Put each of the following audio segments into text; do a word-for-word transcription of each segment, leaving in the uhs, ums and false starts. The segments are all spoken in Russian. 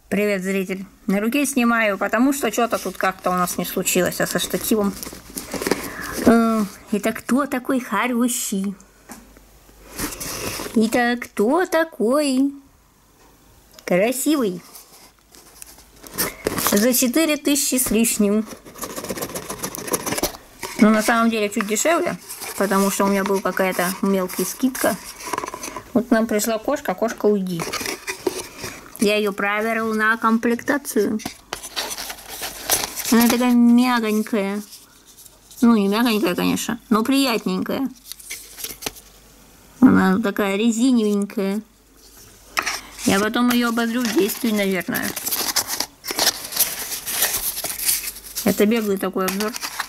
Привет, зритель. На руке снимаю, потому что что-то тут как-то у нас не случилось, а со штативом. Это кто такой хороший? Это кто такой красивый? За четыре тысячи с лишним. Ну, на самом деле, чуть дешевле, потому что у меня была какая-то мелкая скидка. Вот нам пришла кошка, кошка уйди. Я ее проверил на комплектацию. Она такая мягонькая. Ну, не мягонькая, конечно, но приятненькая. Она такая резиневенькая. Я потом ее ободрю в действии, наверное. Это беглый такой обзор.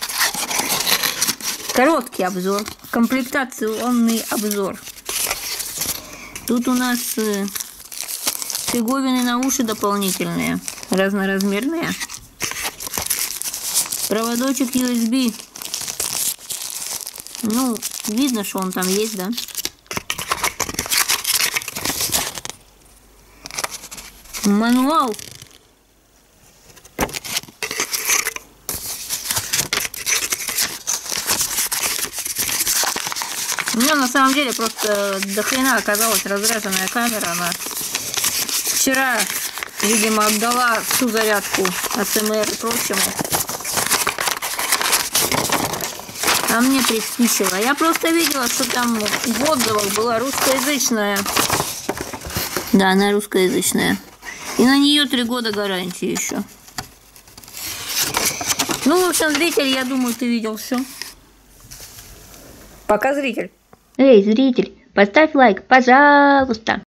Короткий обзор. Комплектационный обзор. Тут у нас фиговины на уши дополнительные. Разноразмерные. Проводочек ю эс би. Ну, видно, что он там есть, да? Мануал. У меня на самом деле просто до хрена оказалась разряженная камера. Она вчера, видимо, отдала всю зарядку эс эм эр и прочему. А мне приспичило. Я просто видела, что там в отзывах была русскоязычная. Да, она русскоязычная. И на нее три года гарантии еще. Ну, в общем, зритель, я думаю, ты видел все. Пока, зритель. Эй, зритель, поставь лайк, пожалуйста.